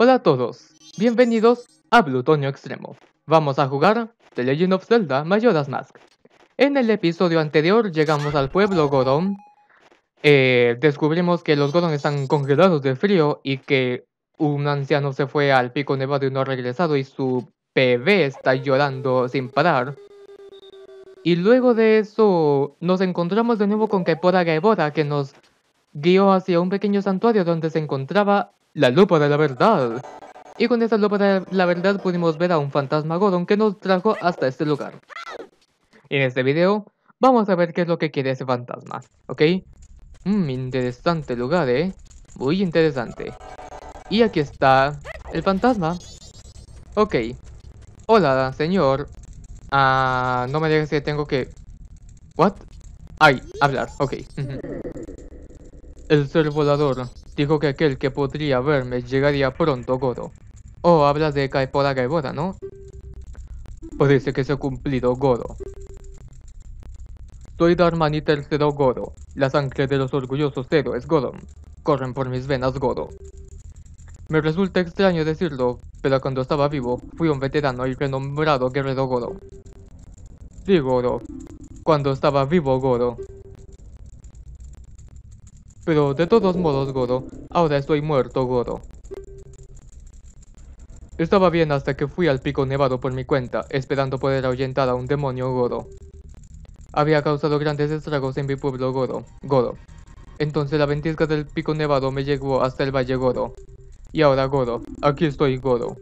Hola a todos, bienvenidos a Plutonio Extremo. Vamos a jugar The Legend of Zelda Majora's Mask. En el episodio anterior llegamos al pueblo Goron. Descubrimos que los Goron están congelados de frío y que un anciano se fue al pico nevado y no ha regresado y su bebé está llorando sin parar. Y luego de eso nos encontramos de nuevo con Kaepora Gaebora, que nos guió hacia un pequeño santuario donde se encontraba la lupa de la verdad. Y con esa lupa de la verdad pudimos ver a un fantasma Goron que nos trajo hasta este lugar. En este video vamos a ver qué es lo que quiere ese fantasma, ¿ok? Interesante lugar, muy interesante. Y aquí está el fantasma. Ok. Hola, señor. No me digas que tengo que... ¿What? Ay, hablar, ok. El ser volador dijo que aquel que podría verme llegaría pronto, Goro. Oh, hablas de Kaepora Gaebora, ¿no? Parece que se ha cumplido, Goro. Soy Darmani III Goro. La sangre de los orgullosos héroes Goron corren por mis venas, Goro. Me resulta extraño decirlo, pero cuando estaba vivo fui un veterano y renombrado guerrero Goro. Sí, Goro. Cuando estaba vivo, Goro. Pero de todos modos, Goro, ahora estoy muerto, Goro. Estaba bien hasta que fui al pico nevado por mi cuenta, esperando poder ahuyentar a un demonio Goro. Había causado grandes estragos en mi pueblo Goro. Entonces la ventisca del pico nevado me llevó hasta el valle Goro. Y ahora, Goro, aquí estoy, Goro.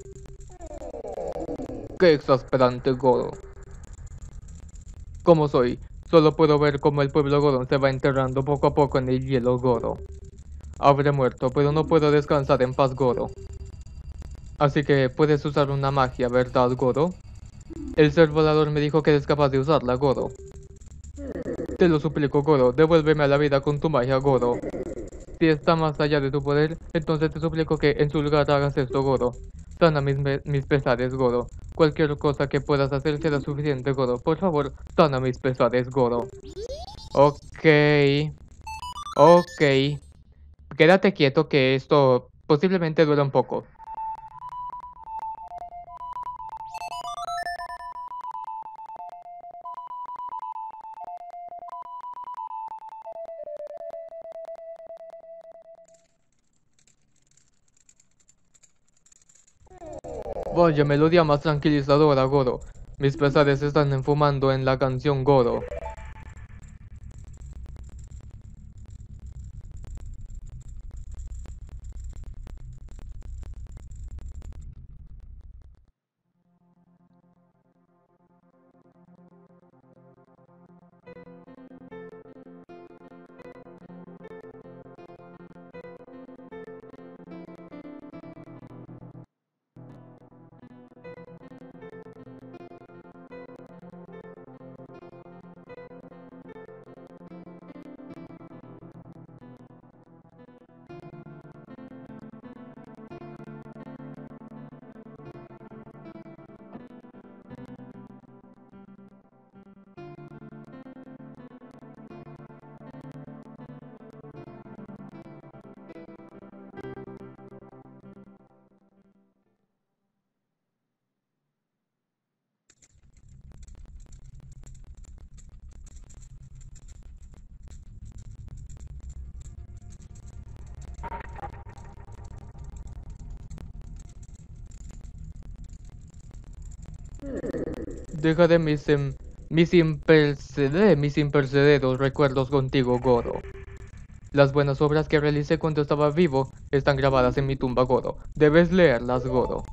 Qué exasperante, Goro. ¿Cómo soy? Solo puedo ver cómo el pueblo Goro se va enterrando poco a poco en el hielo, Goro. Habré muerto, pero no puedo descansar en paz, Goro. Así que puedes usar una magia, ¿verdad, Goro? El ser volador me dijo que eres capaz de usarla, Goro. Te lo suplico, Goro, devuélveme a la vida con tu magia, Goro. Si está más allá de tu poder, entonces te suplico que en su lugar hagas esto, Goro. Sana mis pesares, Goro. Cualquier cosa que puedas hacer será suficiente, Goro. Por favor, sana mis pesares, Goro. Ok. Ok. Quédate quieto que esto posiblemente dura un poco. Vaya melodía más tranquilizadora, Goro. Mis pesares se están enfumando en la canción, Goro. Dejaré mis impercederos recuerdos contigo, Goro. Las buenas obras que realicé cuando estaba vivo están grabadas en mi tumba, Goro. Debes leerlas, Goro.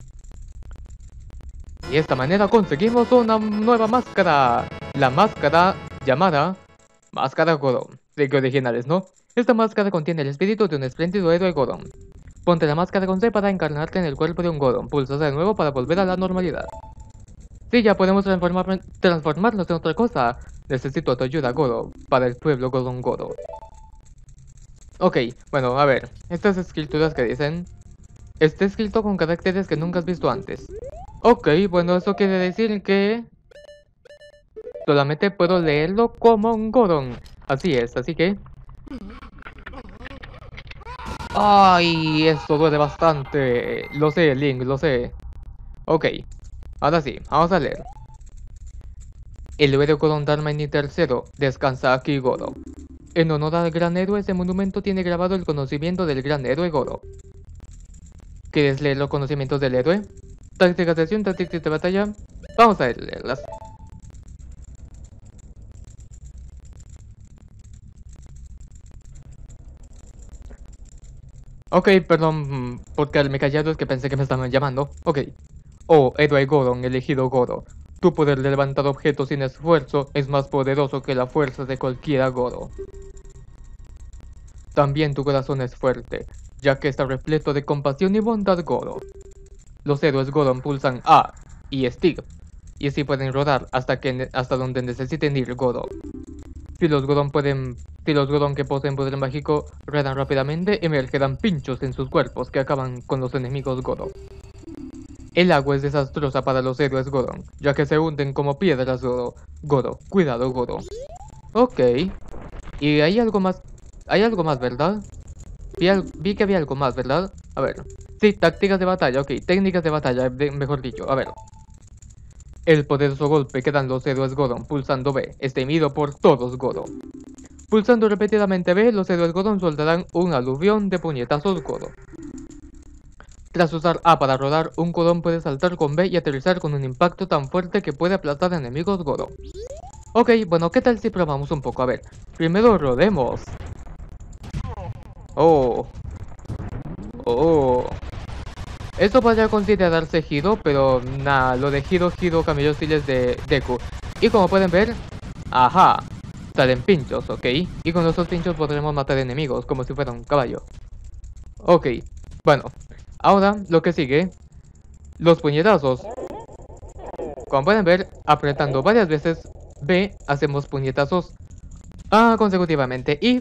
Y de esta manera conseguimos una nueva máscara. La máscara llamada Máscara Goron. De que originales, ¿no? Esta máscara contiene el espíritu de un espléndido héroe Goron. Ponte la máscara con C para encarnarte en el cuerpo de un Goron. Pulsa de nuevo para volver a la normalidad. Sí, ya podemos transformarnos en otra cosa. Necesito tu ayuda, Goro, para el pueblo Goron Goro. Ok, bueno, a ver. Estas escrituras que dicen... Está escrito con caracteres que nunca has visto antes. Ok, bueno, eso quiere decir que... solamente puedo leerlo como un Goron. Así es, así que... ¡Ay! Esto duele bastante. Lo sé, Link, lo sé. Ok, ahora sí, vamos a leer. El héroe Godon Darmani III descansa aquí, Godo. En honor al gran héroe, ese monumento tiene grabado el conocimiento del gran héroe Godo. ¿Quieres leer los conocimientos del héroe? Tácticas de acción, tácticas de batalla. Vamos a leerlas. Ok, perdón por quedarme callado, es que pensé que me estaban llamando. Ok. Oh, héroe Godon, elegido Godo. Tu poder de levantar objetos sin esfuerzo es más poderoso que la fuerza de cualquiera Godo. También tu corazón es fuerte, ya que está repleto de compasión y bondad Godo. Los héroes Godon pulsan A y Stick, y así pueden rodar hasta donde necesiten ir Godo. Si los Godon que poseen poder mágico ruedan rápidamente, emergerán pinchos en sus cuerpos que acaban con los enemigos Godo. El agua es desastrosa para los héroes Godon, ya que se hunden como piedras Godo. Godo, cuidado Godo. Ok. Y hay algo más. Hay algo más, ¿verdad? Vi que había algo más, ¿verdad? A ver. Sí, tácticas de batalla, ok. Técnicas de batalla, mejor dicho. A ver. El poderoso golpe que dan los héroes Godon pulsando B es temido por todos Godo. Pulsando repetidamente B, los héroes Godon soltarán un aluvión de puñetazos Godo. Tras usar A para rodar, un Godon puede saltar con B y aterrizar con un impacto tan fuerte que puede aplastar enemigos Godo. Ok, bueno, ¿qué tal si probamos un poco? A ver, primero rodemos. Oh, oh. Esto podría considerarse Hiro, pero nada, lo de Hiro cambió estilos de Deku. Y como pueden ver, ajá, salen pinchos, ¿ok? Y con esos pinchos podremos matar enemigos, como si fuera un caballo. Ok, bueno, ahora lo que sigue, los puñetazos. Como pueden ver, apretando varias veces B, hacemos puñetazos consecutivamente. Y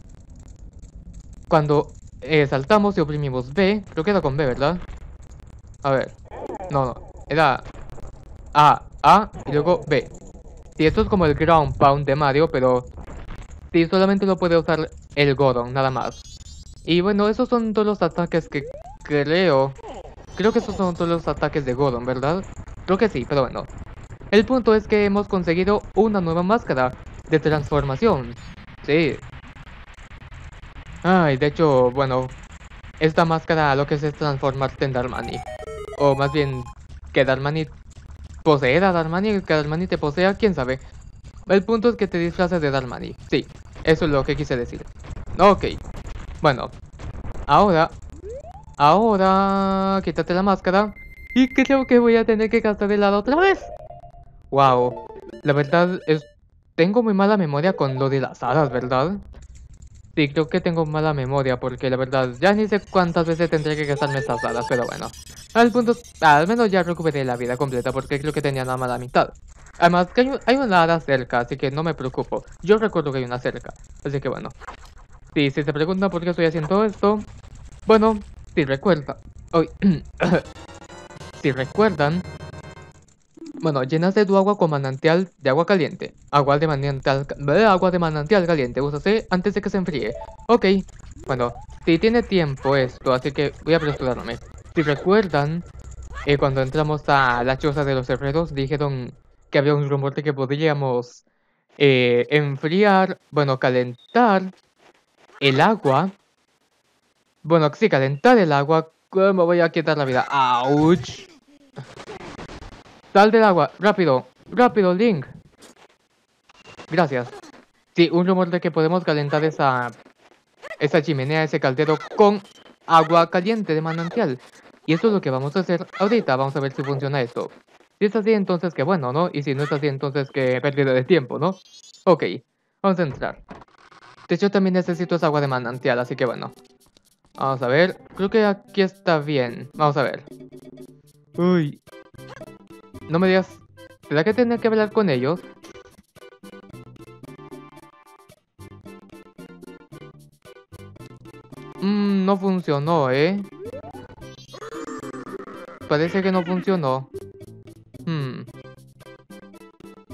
cuando saltamos y oprimimos B, creo que era con B, ¿verdad? A ver, no, era A y luego B. Sí, esto es como el Ground Pound de Mario, pero sí, solamente lo puede usar el Godon, nada más. Y bueno, esos son todos los ataques que creo. Creo que esos son todos los ataques de Godon, ¿verdad? Creo que sí, pero bueno. El punto es que hemos conseguido una nueva máscara de transformación. Sí. Ay, de hecho, bueno, esta máscara lo que es transformarte en Darmani. O más bien, que Darmani poseer a Darmani, que Darmani te posea, quién sabe. El punto es que te disfraces de Darmani. Sí, eso es lo que quise decir. Ok, bueno, ahora, quítate la máscara. Y creo que voy a tener que gastar el lado otra vez. Wow, la verdad es, tengo muy mala memoria con lo de las hadas, ¿verdad? Sí, creo que tengo mala memoria porque la verdad ya ni sé cuántas veces tendré que gastarme estas hadas, pero bueno. Al punto, al menos ya recuperé la vida completa porque creo que tenía nada más la mitad. Además, que hay una hada cerca, así que no me preocupo. Yo recuerdo que hay una cerca, así que bueno. Sí, si se preguntan por qué estoy haciendo esto, bueno, si recuerdan, hoy, si recuerdan, bueno, llenaste tu agua con manantial de agua caliente. Agua de manantial caliente, úsase antes de que se enfríe. Ok, bueno, si tiene tiempo esto, así que voy a apresurarme. Si recuerdan, cuando entramos a la choza de los herreros, dijeron que había un rumor de que podríamos enfriar, bueno, calentar el agua. Bueno, sí, calentar el agua. ¿Cómo voy a quitar la vida? ¡Auch! Sal del agua, rápido, rápido, Link. Gracias. Sí, un rumor de que podemos calentar esa chimenea, ese caldero con agua caliente de manantial. Y eso es lo que vamos a hacer ahorita. Vamos a ver si funciona esto. Si es así, entonces que bueno, ¿no? Y si no es así, entonces que pérdida de tiempo, ¿no? Ok, vamos a entrar. De hecho, también necesito esa agua de manantial, así que bueno. Vamos a ver. Creo que aquí está bien. Vamos a ver. Uy. No me digas. ¿Será que tenía que hablar con ellos? No funcionó, ¿eh? Parece que no funcionó.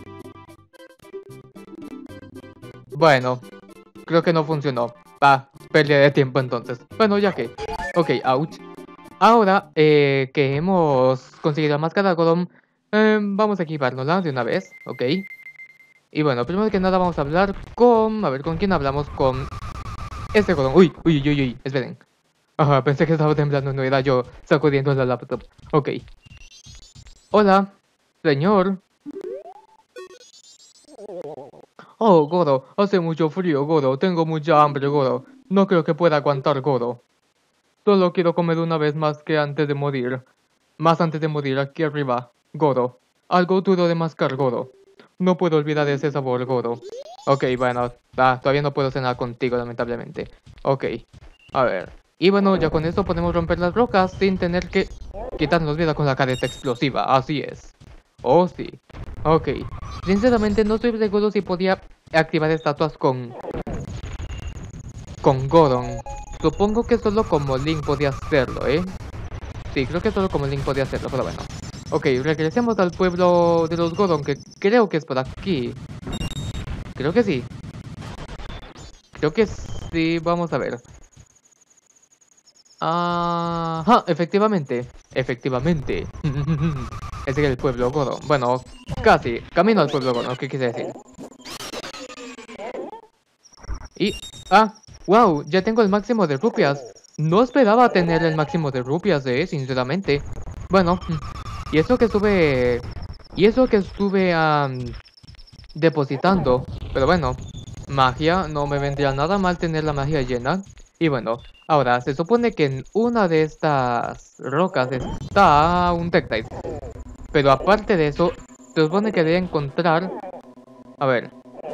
Bueno, creo que no funcionó. Va, pérdida de tiempo entonces. Bueno, ya que. Ok, ouch. Ahora que hemos conseguido la máscara de algodón, vamos a equipárnosla de una vez, ok. Y bueno, primero que nada vamos a hablar con... A ver, ¿con quién hablamos? Con este algodón. Uy, uy, uy, uy, esperen. Ajá, pensé que estaba temblando, no era yo sacudiendo la laptop. Ok. Hola, señor. Oh, Goro, hace mucho frío, Goro. Tengo mucha hambre, Goro. No creo que pueda aguantar, Goro. Solo quiero comer una vez más que antes de morir. Más antes de morir, aquí arriba. Goro. Algo duro de mascar, Goro. No puedo olvidar ese sabor, Goro. Ok, bueno, todavía no puedo cenar contigo, lamentablemente. Ok, a ver. Y bueno, ya con esto podemos romper las rocas sin tener que quitarnos vida con la careta explosiva. Así es. Oh, sí. Ok. Sinceramente, no estoy seguro si podía activar estatuas con Goron. Supongo que solo como Link podía hacerlo, ¿eh? Sí, creo que solo como Link podía hacerlo, pero bueno. Ok, regresemos al pueblo de los Goron, que creo que es por aquí. Creo que sí. Creo que sí, vamos a ver. Ajá, efectivamente. Efectivamente. Ese es el pueblo Goron. Bueno, casi. Camino al pueblo Goron, ¿qué quise decir? Y... wow, ya tengo el máximo de rupias. No esperaba tener el máximo de rupias, sinceramente. Bueno, y eso que estuve... Y eso que estuve depositando. Pero bueno, magia, no me vendría nada mal tener la magia llena. Y bueno, ahora se supone que en una de estas rocas está un Tektite. Pero aparte de eso, se supone que debe encontrar... A ver.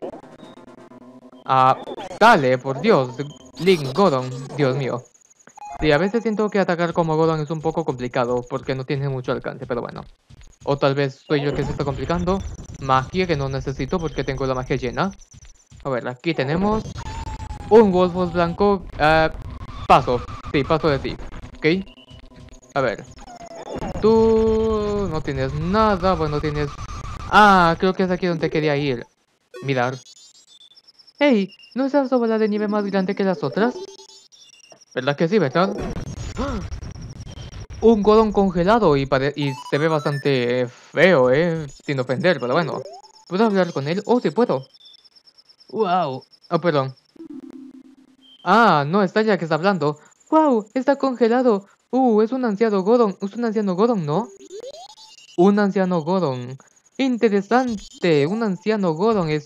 Dale, por Dios. Link, Goron, Dios mío. Sí, a veces siento que atacar como Goron es un poco complicado porque no tiene mucho alcance, pero bueno. O tal vez soy yo el que se está complicando. Magia que no necesito porque tengo la magia llena. A ver, aquí tenemos un Wolfos blanco. Paso. Sí, paso de ti. ¿Ok? A ver. Tú no tienes nada. Bueno, tienes... creo que es aquí donde quería ir. Mirar. Hey, ¿no es esa bola de nieve más grande que las otras? ¿Verdad que sí, verdad? ¡Ah! Un Goron congelado y se ve bastante feo, sin ofender, pero bueno. ¿Puedo hablar con él? Oh, sí puedo. Wow. Oh, perdón. No, está ya que está hablando. Wow, está congelado. Es un anciano Goron. Es un anciano Goron, ¿no? Un anciano Goron. Interesante. Un anciano Goron es...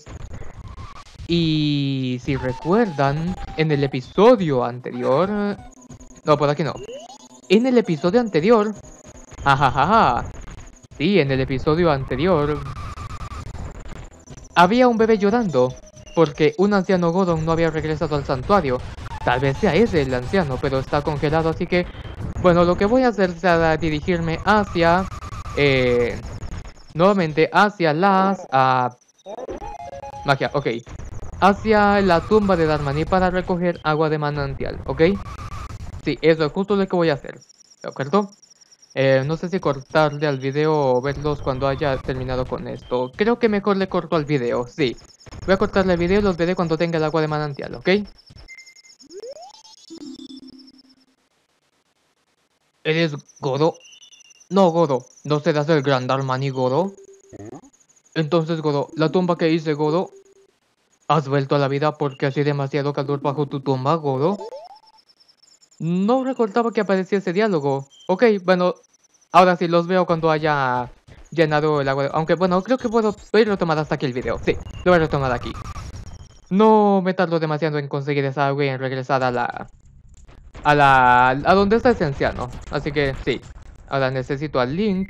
Y si recuerdan, en el episodio anterior... No, por aquí no. En el episodio anterior... Jajajaja. Sí, en el episodio anterior... Había un bebé llorando. Porque un anciano Goron no había regresado al santuario. Tal vez sea ese el anciano, pero está congelado, así que... Bueno, lo que voy a hacer será dirigirme hacia... nuevamente hacia las... magia, ok. Hacia la tumba de Darmani para recoger agua de manantial, ¿ok? Sí, eso es justo lo que voy a hacer, ¿de acuerdo? No sé si cortarle al video o verlos cuando haya terminado con esto. Creo que mejor le corto al video, sí. Voy a cortarle el video y los veré cuando tenga el agua de manantial, ¿ok? ¿Eres Goro? No, Goro. ¿No serás el gran Darmani, Goro? Entonces, Goro, la tumba que hice, Goro... ¿Has vuelto a la vida porque hacía demasiado calor bajo tu tumba, Goro? No recordaba que aparecía ese diálogo. Ok, bueno, ahora sí los veo cuando haya llenado el agua. Aunque bueno, creo que voy a retomar hasta aquí el video. Sí, lo voy a retomar aquí. No me tardo demasiado en conseguir esa agua y en regresar a donde está ese anciano. Así que sí, ahora necesito al Link.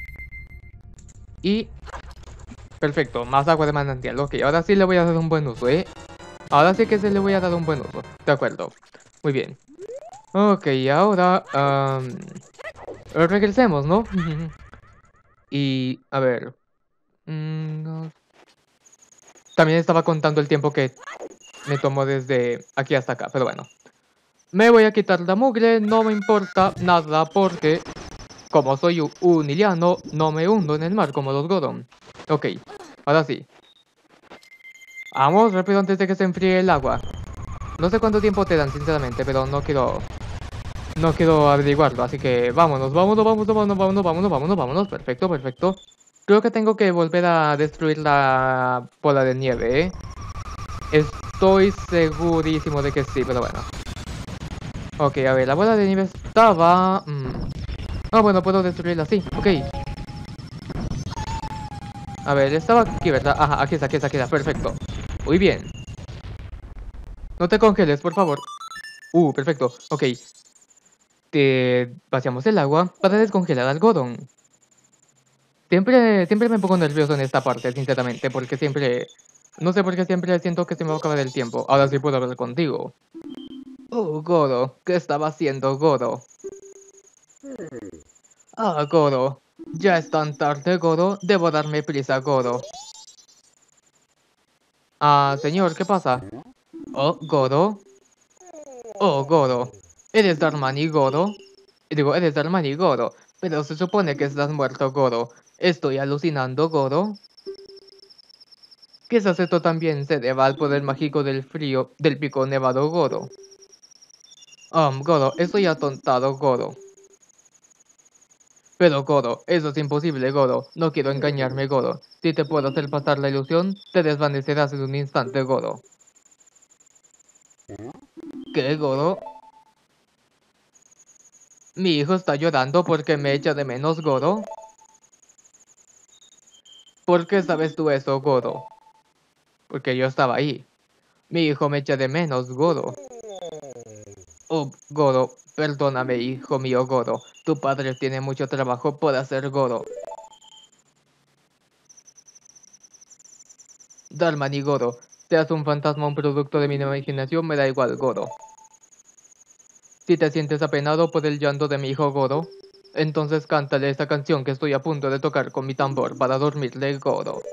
Y... Perfecto, más agua de manantial. Ok, ahora sí le voy a dar un buen uso, Ahora sí que se le voy a dar un buen uso. De acuerdo. Muy bien. Ok, ahora... regresemos, ¿no? Y... A ver... no. También estaba contando el tiempo que me tomó desde aquí hasta acá, pero bueno. Me voy a quitar la mugre, no me importa nada porque... Como soy un iliano, no me hundo en el mar como los Goron. Ok, ahora sí. Vamos, rápido antes de que se enfríe el agua. No sé cuánto tiempo te dan, sinceramente, pero no quiero averiguarlo, así que vámonos, vámonos. Perfecto, perfecto. Creo que tengo que volver a destruir la bola de nieve, ¿eh? Estoy segurísimo de que sí, pero bueno. Ok, a ver, la bola de nieve estaba... Ah, bueno, puedo destruirla, sí, ok. A ver, estaba aquí, ¿verdad? Ajá, aquí está, perfecto. Muy bien. No te congeles, por favor. Perfecto, ok. Te vaciamos el agua para descongelar algodón. Siempre me pongo nervioso en esta parte, sinceramente, porque siempre... No sé por qué siempre siento que se me va a acabar el tiempo. Ahora sí puedo hablar contigo. Goro, ¿qué estaba haciendo Goro? Goro. Ya es tan tarde, Goro. Debo darme prisa, Goro. Señor, ¿qué pasa? Goro. Goro. ¿Eres Darmani, Goro? Digo, eres Darmani, Goro. Pero se supone que estás muerto, Goro. ¿Estoy alucinando, Goro? Quizás esto también se deba al poder mágico del frío del pico nevado, Goro. Goro, estoy atontado, Goro. Pero Goro, eso es imposible, Goro. No quiero engañarme, Goro. Si te puedo hacer pasar la ilusión, te desvanecerás en un instante, Goro. ¿Qué, Goro? Mi hijo está llorando porque me echa de menos, Goro. ¿Por qué sabes tú eso, Goro? Porque yo estaba ahí. Mi hijo me echa de menos, Goro. Goro, perdóname, hijo mío, Goro. Tu padre tiene mucho trabajo por hacer, Goro. Darman y Goro, seas un fantasma o un producto de mi imaginación, me da igual, Goro. Si te sientes apenado por el llanto de mi hijo Goro, entonces cántale esta canción que estoy a punto de tocar con mi tambor para dormirle, Goro.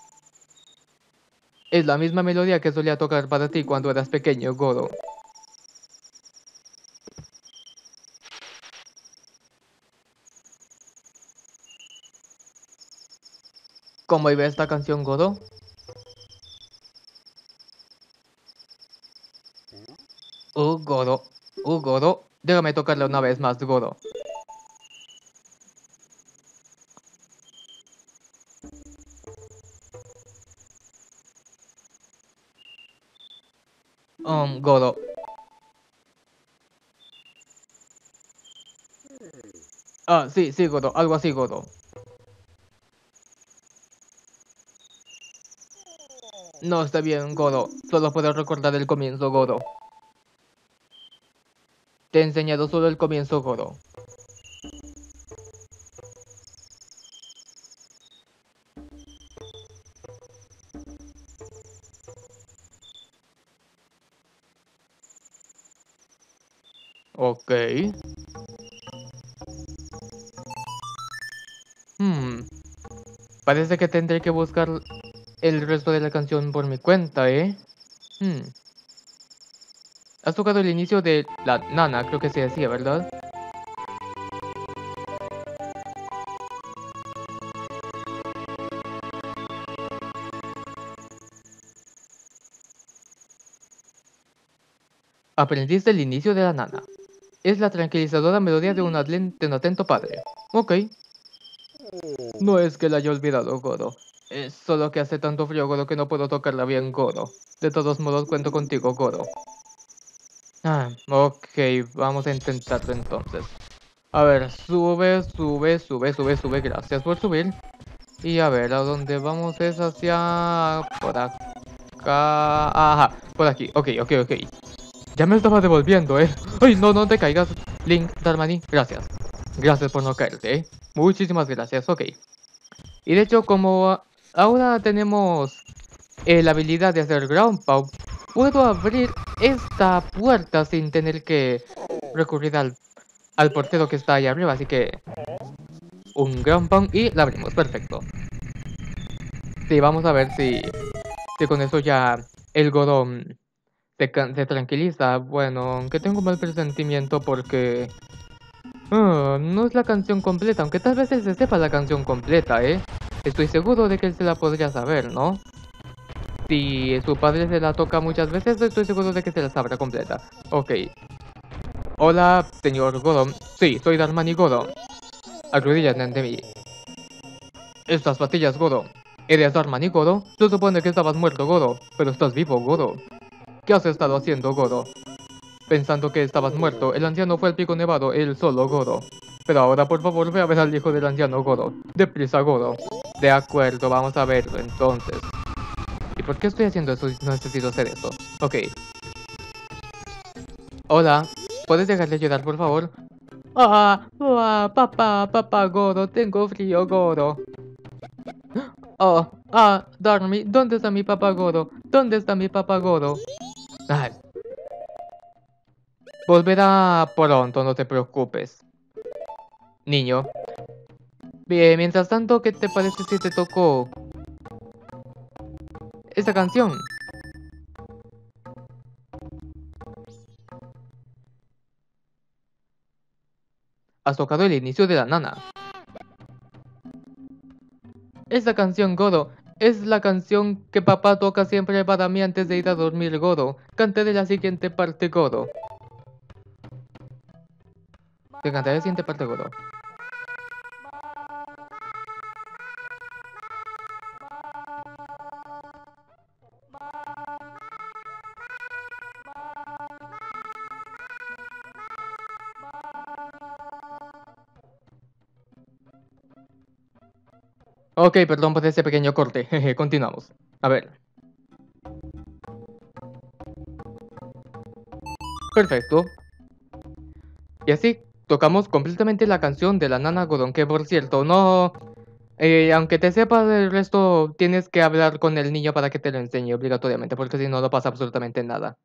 Es la misma melodía que solía tocar para ti cuando eras pequeño, Goro. ¿Cómo iba esta canción, Goro? Goro. Goro. Déjame tocarla una vez más, Goro. Goro. Sí, Goro. Algo así, Goro. No está bien, Goro. Solo puedo recordar el comienzo, Goro. Te he enseñado solo el comienzo, Goro. Ok. Parece que tendré que buscar el resto de la canción por mi cuenta, ¿eh? Has tocado el inicio de la nana, creo que se decía, ¿verdad? Aprendiste el inicio de la nana. Es la tranquilizadora melodía de un atento padre. Ok. No es que la haya olvidado, Goro. Es solo que hace tanto frío, Goro, que no puedo tocarla bien, Goro. De todos modos, cuento contigo, Goro. Ok, vamos a intentarlo entonces. A ver, sube. Gracias por subir. Y a ver, a dónde vamos es hacia... por acá. Ajá, por aquí. Ok. Ya me estaba devolviendo, ¿eh? ¡Ay, no te caigas! Link, Darmani, gracias. Gracias por no caerte, ¿eh? Muchísimas gracias, ok. Y de hecho, como ahora tenemos la habilidad de hacer Ground Pound, puedo abrir esta puerta sin tener que recurrir al portero que está ahí arriba. Así que un Ground Pound y la abrimos, perfecto. Sí, vamos a ver si con eso ya el Godón se tranquiliza. Bueno, aunque tengo un mal presentimiento porque... no es la canción completa, aunque tal vez él se sepa la canción completa, ¿eh? Estoy seguro de que él se la podría saber, ¿no? Si su padre se la toca muchas veces, estoy seguro de que se la sabrá completa. Ok. Hola, señor Godon. Sí, soy Darmani Godon. Arrodíllate ante mí. Estas pastillas, Godo. ¿Eres Darmani, Godo? Se supone que estabas muerto, Godo. Pero estás vivo, Godo. ¿Qué has estado haciendo, Godo? Pensando que estabas muerto, el anciano fue al pico nevado, él solo, Godo. Pero ahora, por favor, ve a ver al hijo del anciano, Godo. Deprisa, Godo. De acuerdo, vamos a verlo, entonces. ¿Y por qué estoy haciendo eso si no necesito hacer eso? Ok. Hola. ¿Puedes dejar de llorar, por favor? Papá, Godo, tengo frío, Godo. Darmy, ¿dónde está mi papá Godo? ¿Dónde está mi papá Godo? Ay, volverá pronto, no te preocupes. Niño. Bien, mientras tanto, ¿qué te parece si te tocó esta canción? Has tocado el inicio de la nana. Esta canción, Godo, es la canción que papá toca siempre para mí antes de ir a dormir, Godo. Cantaré la siguiente parte, Godo. Te cantaré la siguiente parte, Godo. Ok, perdón por ese pequeño corte. Jeje, continuamos. A ver. Perfecto. Y así tocamos completamente la canción de la nana Godon, que por cierto, no... aunque te sepas el resto, tienes que hablar con el niño para que te lo enseñe obligatoriamente, porque si no, no pasa absolutamente nada.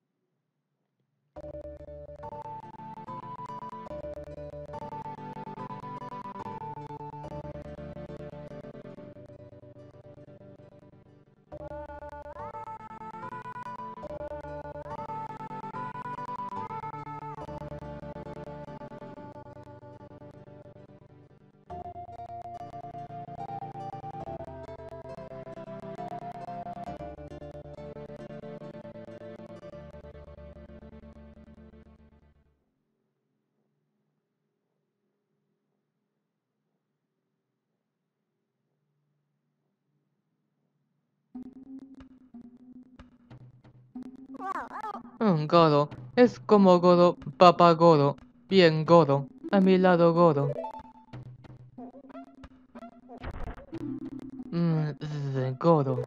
Godo, es como Godo, papá Godo, bien Godo, a mi lado Godo. Godo.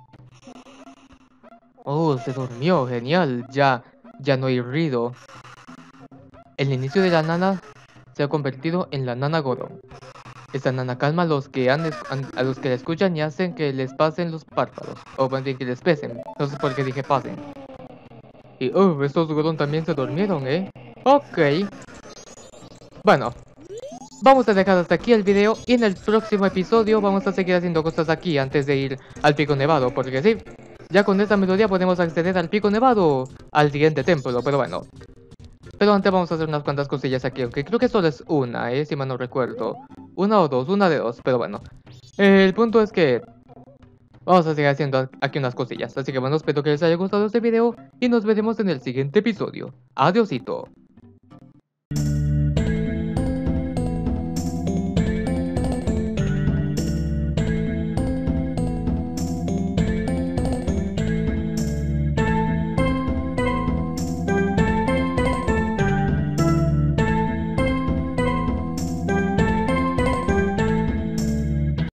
Oh, se durmió, genial, ya no hay ruido. El inicio de la nana se ha convertido en la nana Godon. Esta nana calma a los que a los que la escuchan y hacen que les pasen los párpados. O más bien que les pesen. No sé por qué dije pasen. Y estos Godon también se durmieron, ¿eh? Ok. Bueno, vamos a dejar hasta aquí el video y en el próximo episodio vamos a seguir haciendo cosas aquí antes de ir al pico nevado. Porque sí, ya con esta melodía podemos acceder al pico nevado, al siguiente templo, pero bueno. Pero antes vamos a hacer unas cuantas cosillas aquí, aunque creo que solo es una, si mal no recuerdo. Una o dos, una de dos, pero bueno. El punto es que vamos a seguir haciendo aquí unas cosillas. Así que bueno, espero que les haya gustado este video y nos veremos en el siguiente episodio. Adiósito.